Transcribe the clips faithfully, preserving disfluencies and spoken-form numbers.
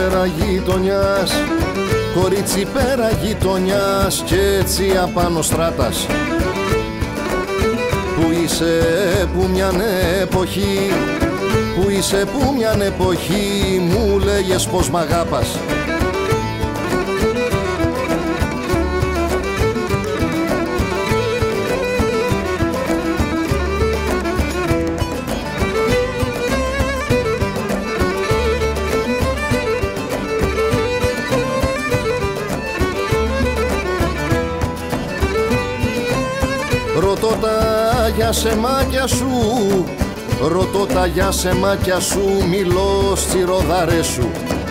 πέρα γειτονιάς, κορίτσι πέρα γειτονιάς κι έτσι απάνω στράτας. Που είσαι που μιαν εποχή, που είσαι που μιαν εποχή μου λέγες πως μ' αγάπας. Ρωτώ τα για σεμάκια σου, ρωτώ τα για σεμάκια σου, μιλώ στις ροδάρες σου.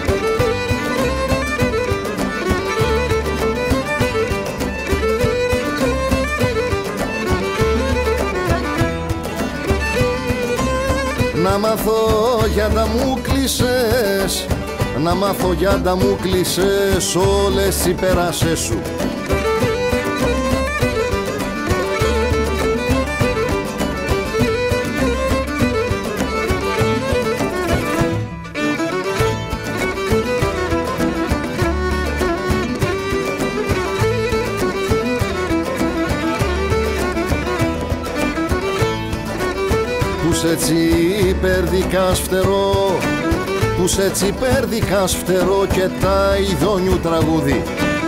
Να μάθω για τα μου κλεισές, να μάθω για τα μου κλεισές όλες οι περάσες σου. Πους έτσι υπερδικάς φτερό, πους έτσι υπερδικάς φτερό και τα ειδόνιου τραγούδι.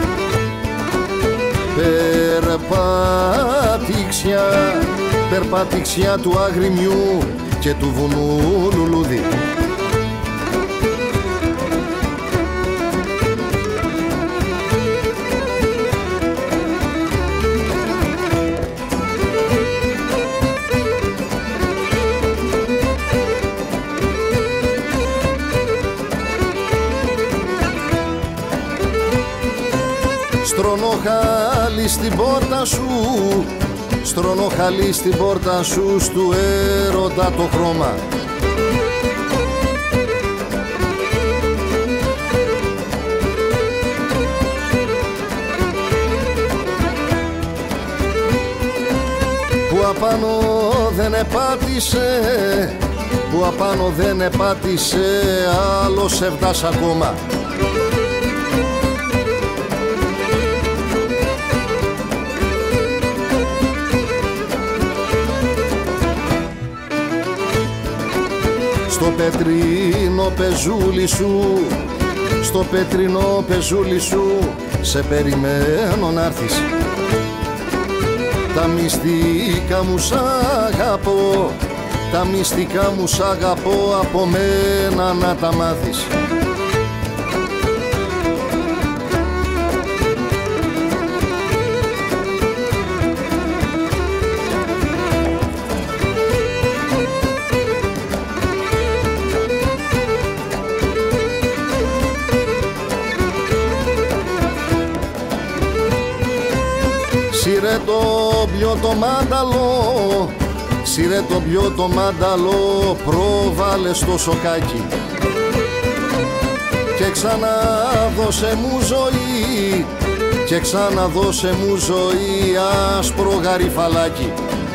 Περπατήξια, περπατήξια του αγριμιού και του βουνού λουλούδι. Στρώνω χαλί στην πόρτα σου, στρώνω χαλί στην πόρτα σου, στου έρωτα το χρώμα. Που απάνω δεν επάτησε, που απάνω δεν επάτησε άλλος εβδάς ακόμα. Στο πετρίνο πεζούλι σου, στο πετρίνο πεζούλι σου, σε περιμένω να'ρθεις. Τα μυστικά μου σ' αγαπώ, τα μυστικά μου σ' αγαπώ, από μένα να τα μάθεις. Σύρε το μπλιό το μάνταλο, σύρε το μπλιό το μάνταλο, πρόβαλε στο σοκάκι και ξαναδώσε μου ζωή, και ξαναδώσε μου ζωή άσπρο γαριφαλάκι.